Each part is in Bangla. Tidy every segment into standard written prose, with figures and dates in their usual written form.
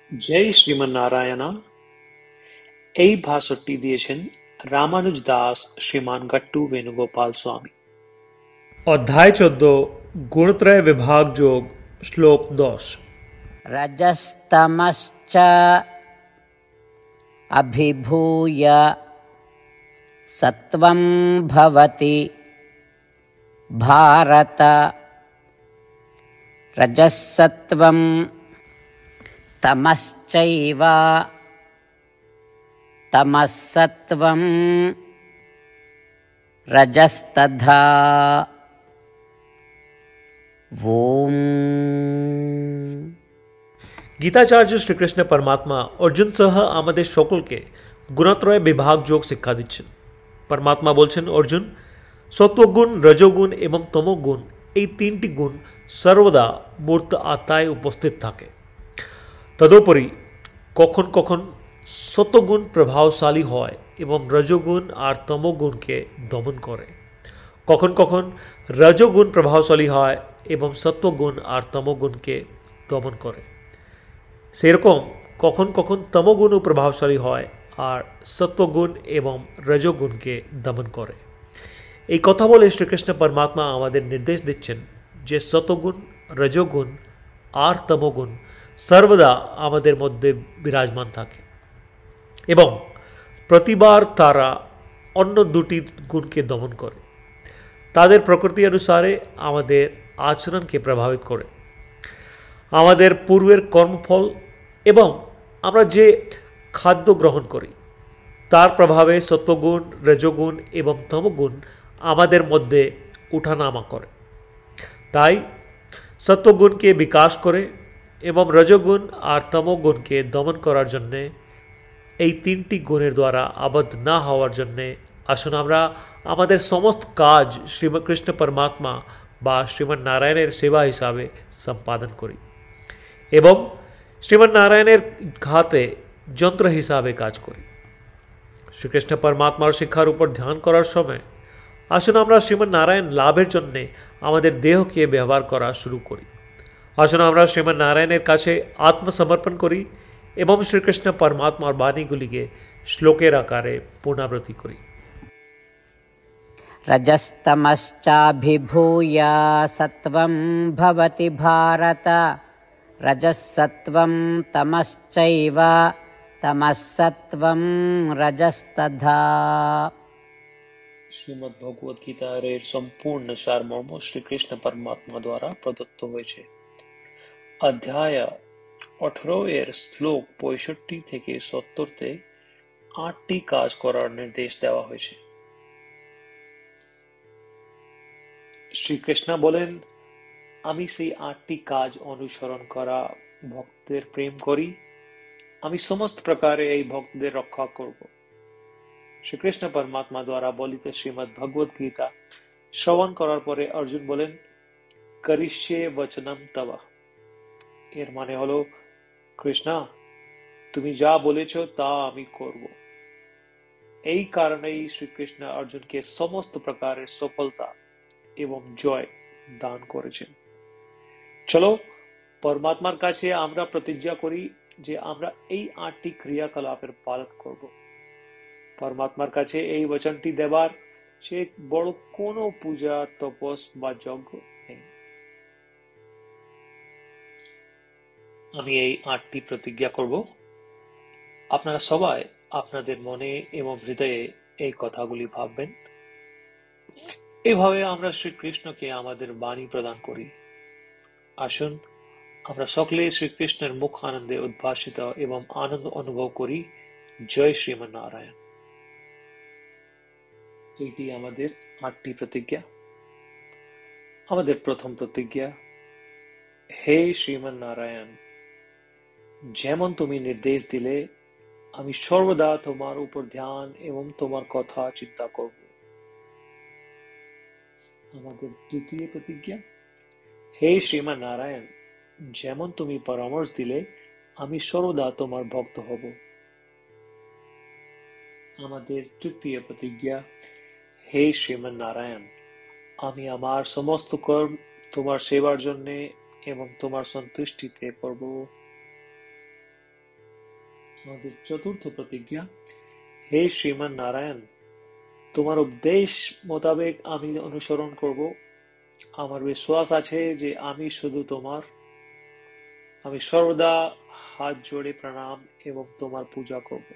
জয় শ্রীমন্নারায়ণা। এই ভাষণটি দিয়েছেন রামানুজ দাস শ্রীমান গট্টু বেণুগোপাল স্বামী। अध्याय 14 गुणत्रय विभाग योग श्लोक 10। रजस्तमश्च अभिभूय सत्वं भवति भारत। रजसत्वं तमश्चैव तमसत्वं रजस्तथा। ओम। গীতাচার্য শ্রীকৃষ্ণ পরমাত্মা অর্জুন সহ আমাদের সকলকে গুণত্রয় বিভাগ যোগ শিক্ষা দিচ্ছেন। পরমাত্মা বলছেন, অর্জুন, সত্ত্বগুণ, রজোগুণ এবং তমোগুণ এই তিনটি গুণ সর্বদা মূর্ত আত্মায় উপস্থিত থাকে। তদুপরি কখন কখন সত্ত্বগুণ প্রভাবশালী হয় এবং রজোগুণ আর তমোগুণকে দমন করে। কখন কখন রজোগুণ প্রভাবশালী হয় এবং সত্ত্বগুণ আর তমোগুণকে দমন করে। সেরকম কখন কখন তমোগুণও প্রভাবশালী হয় আর সত্ত্বগুণ এবং রজোগুণকে দমন করে। এই কথা বলে শ্রীকৃষ্ণ পরমাত্মা আমাদের নির্দেশ দিচ্ছেন যে সত্ত্বগুণ, রজোগুণ আর তমোগুণ সর্বদা আমাদের মধ্যে বিরাজমান থাকে এবং প্রতিবার তারা অন্য দুটি গুণকে দমন করে। তাদের প্রকৃতি অনুসারে আমাদের আচরণকে প্রভাবিত করে। আমাদের পূর্বের কর্মফল এবং আমরা যে খাদ্য গ্রহণ করি তার প্রভাবে সত্ত্বগুণ, রজোগুণ এবং তমোগুণ আমাদের মধ্যে উঠানামা করে। তাই সত্ত্বগুণকে বিকাশ করে এবং রজোগুণ আর তমোগুণকে দমন করার জন্যে, এই তিনটি গুণের দ্বারা আবদ্ধ না হওয়ার জন্যে আসুন আমরা আমাদের সমস্ত কাজ শ্রীকৃষ্ণ পরমাত্মা বা শ্রীমন নারায়ণের সেবা হিসাবে সম্পাদন করি এবং শ্রীমন নারায়ণের ঘাতে যন্ত্র হিসাবে কাজ করি। শ্রীকৃষ্ণ পরমাত্মার শিক্ষার উপর ধ্যান করার সময় আসুন আমরা শ্রীমন নারায়ণ লাভের জন্যে আমাদের দেহকে ব্যবহার করা শুরু করি। আসুন আমরা শ্রীমন নারায়ণের কাছে আত্মসমর্পণ করি এবং শ্রীকৃষ্ণ পরমাত্মার বাণীগুলিকে শ্লোকের আকারে পুনরাবৃত্তি করি। रजस्तमश्चाभिभूय सत्वं भवति भारत। रजसत्वं तमश्चैव तमसत्वं रजस्तथा। শ্রীমদ্ ভগবদ গীতার এর সম্পূর্ণ সারমর্ম শ্রীকৃষ্ণ পরমাত্মা দ্বারা প্রদত্ত হয়েছে। অধ্যায় 18 এর শ্লোক 65 থেকে 70-তে 8টি কাজ করার নির্দেশ দেওয়া হয়েছে। শ্রীকৃষ্ণ বলেন, আমি সেই 8টি কাজ অনুসরণ করা ভক্তদের প্রেম করি। আমি সমস্ত প্রকারে এই ভক্তদের রক্ষা করব। শ্রীকৃষ্ণ পরমাত্মা দ্বারা বলিত শ্রীমদ্ ভগবদ গীতা শ্রবণ করার পরে অর্জুন বলেন, করিষ্যে বচনম তব। এর মানে হলো, কৃষ্ণ, তুমি যা বলেছ তা আমি করব। এই কারণেই শ্রীকৃষ্ণ অর্জুনকে সমস্ত প্রকারের সফলতা এবং জয় দান করেছেন। চলো পরমাত্মার কাছে আমরা প্রতিজ্ঞা করি যে আমরা এই 8টি ক্রিয়াকলাপের পালন করব। পরমাত্মার কাছে এই বচনটি দেবার সে বড় কোনো পূজা, তপস বা যজ্ঞ নেই। আমি এই 8টি প্রতিজ্ঞা করব। আপনারা সবাই আপনাদের মনে এবং হৃদয়ে এই কথাগুলি ভাববেন। এভাবে আমরা শ্রীকৃষ্ণকে আমাদের বাণী প্রদান করি। আসুন আমরা সকলে শ্রীকৃষ্ণের মুখ আনন্দে উদ্ভাসিত এবং আনন্দ অনুভব করি। জয় শ্রীমন্নারায়ণ। এটি আমাদের 8টি প্রতিজ্ঞা। আমাদের প্রথম প্রতিজ্ঞা, হে শ্রীমন্নারায়ণ, যেমন তুমি নির্দেশ দিলে আমি সর্বদা তোমার উপর ধ্যান এবং তোমার কথা চিন্তা করব। আমাদের দ্বিতীয় প্রতিজ্ঞা, হে শ্রীমন্নারায়ণ, যেমন তুমি পরামর্শ দিলে আমি সর্বদা তোমার ভক্ত হব। আমাদের তৃতীয় প্রতিজ্ঞা, হে শ্রীমন্নারায়ণ, আমি আমার সমস্ত কর্ম তোমার সেবার জন্য এবং তোমার সন্তুষ্টিতে করব। আমাদের চতুর্থ প্রতিজ্ঞা, হে শ্রীমান নারায়ণ, তোমার উপদেশ মোতাবেক আমি অনুসরণ করব। আমার বিশ্বাস আছে যে আমি শুধু তোমার। আমি সর্বদা হাত জোড়ে প্রণাম এবং তোমার পূজা করব।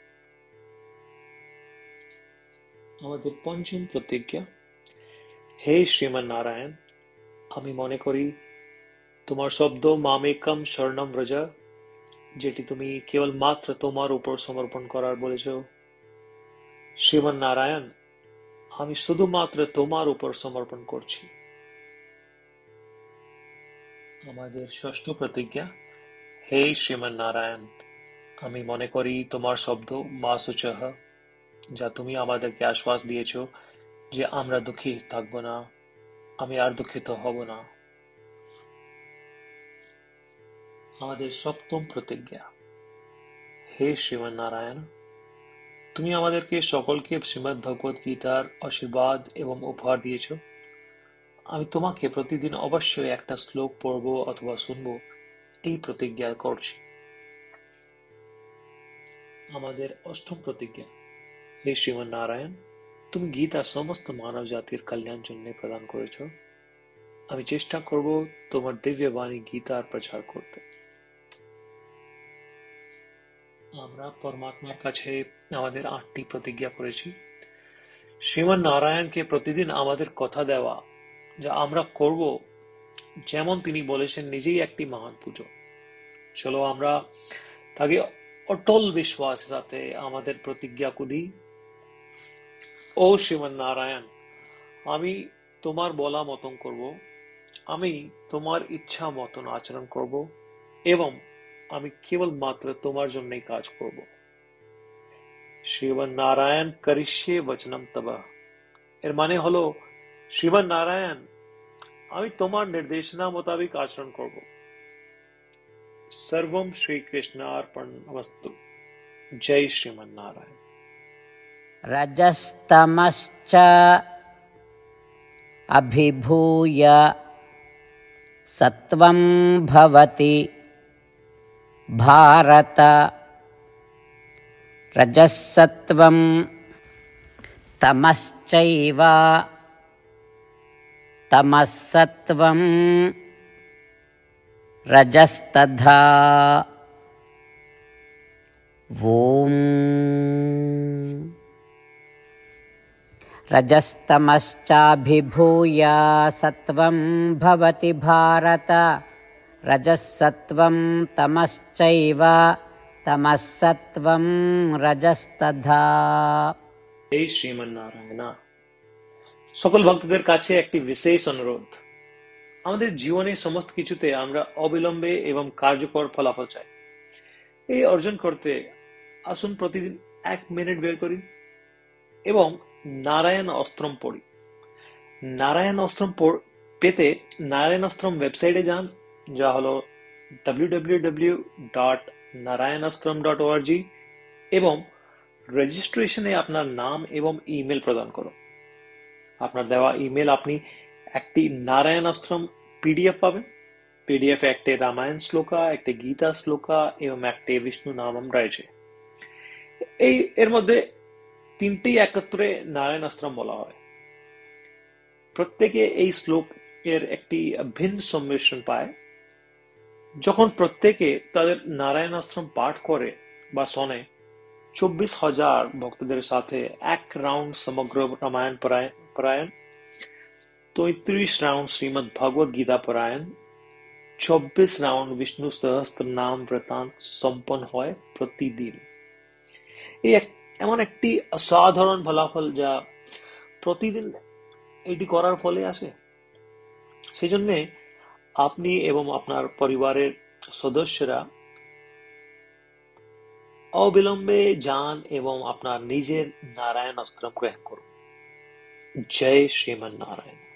আমাদের পঞ্চম প্রতিজ্ঞা, হে শ্রীমান নারায়ণ, আমি মনে করি তোমার শব্দ মামেকম শরণম ব্রজ, যেটি তুমি কেবল মাত্র তোমার উপর সমর্পণ করার বলেছ। শ্রীমান নারায়ণ, আমি শুধুমাত্র তোমার উপর সমর্পণ করছি। আমাদের ষষ্ঠ প্রতিজ্ঞা, হে শ্রীমান নারায়ণ, আমি মনে করি তোমার শব্দ মা শুচঃ, যা তুমি আমাদেরকে আশ্বাস দিয়েছ যে আমরা দুঃখী থাকব না, আমি আর দুঃখিত হব না। আমাদের সপ্তম প্রতিজ্ঞা, হে শ্রীমান নারায়ণ, তুমি আমাদেরকে সকলকে শ্রীমদ্ ভগবদ গীতার আশীর্বাদ এবং উপহার দিয়েছ। আমি তোমাকে প্রতিদিন অবশ্যই একটা শ্লোক পড়ব অথবা শুনব, এই প্রতিজ্ঞা করছি। আমাদের অষ্টম প্রতিজ্ঞা, হে শ্রীমান নারায়ণ, তুমি গীতা সমস্ত মানব জাতির কল্যাণ জন্য প্রদান করেছ। আমি চেষ্টা করব তোমার দিব্য বাণী গীতার প্রচার করতে। আমরা পরমাত্মার কাছে আমাদের 8টি প্রতিজ্ঞা করেছি। শ্রীমান নারায়ণকে প্রতিদিন আমাদের কথা দেওয়া, যা আমরা করব যেমন তিনি বলেছেন, নিজেই একটি মহান পুজো। চলো আমরা তাকে অটল বিশ্বাসের সাথে আমাদের প্রতিজ্ঞা দিই। ও শ্রীমান নারায়ণ, আমি তোমার বলা মতন করব, আমি তোমার ইচ্ছা মতন আচরণ করব এবং আমি কেবল মাত্র তোমার জন্যই কাজ করব। শ্রীমান নারায়ণ করিষ্যে বচনম তব, এর মানে হলো, শ্রীমান নারায়ণ, আমি তোমার নির্দেশনা মোতাবেক আচরণ করব। সর্বম শ্রীকৃষ্ণার্পণমস্তু। জয় শ্রীমান নারায়ণ। रजस्तमश्च अभिभूय सत्वं भवति भारत। रजसत्वं तमश्चैव तमसत्वं रजस्तथा। ॐ रजस्तमश्चाभिभूय सत्वं भवति भारत। रजसत्वं तमश्चैव तमसत्वं रजस्तथा। হে শ্রীমান নারায়ণ, সকল ভক্তদের কাছে একটি বিশেষ অনুরোধ। আমাদের জীবনে সমস্ত কিছুতে আমরা অবিলম্বে এবং কার্যকর ফলাফল চাই। এই অর্জন করতে আসুন প্রতিদিন 1 মিনিট বের করি এবং নারায়ণ অস্ত্রম পড়ি। নারায়ণ অস্ত্রম পেতে নারায়ণ অস্ত্রম ওয়েবসাইটে যান, যা হলো www.narayanastram.org, এবং রেজিস্ট্রেশনে আপনার নাম এবং ইমেল প্রদান করুন। আপনার দেওয়া ইমেল আপনি একটি নারায়ণ অস্ত্রম পিডিএফ পাবেন। পিডিএফ একটি রামায়ণ শ্লোকা, একটি গীতা শ্লোকা এবং একটি বিষ্ণু নামম রয়েছে। এর মধ্যে 3টি একত্রে নারায়ণ অস্ত্রম বলা হয়। প্রত্যেকে এই শ্লোকের একটি ভিন্ন সম্মিশ্রণ পায়। যখন প্রত্যেকে তাদের নারায়ণ অস্ত্রম পাঠ করে বা শোনে, 24,000 ভক্তদের সাথে 1 রাউন্ড সমগ্র রামায়ণ পারায়ণ, 33 রাউন্ড শ্রীমদ্ ভগবদ গীতা পারায়ণ, 24 রাউন্ড বিষ্ণু সহস্র নাম বৃত্তান্ত সম্পন্ন হয় প্রতিদিন। এই এমন একটি অসাধারণ ফলাফল যা প্রতিদিন এটি করার ফলে আসে। সেই জন্য আপনি এবং আপনার পরিবারের সদস্যরা অবিলম্বে যান এবং আপনার নিজের নারায়ণ অস্ত্রম গ্রহণ করুন। জয় শ্রীমান নারায়ণ।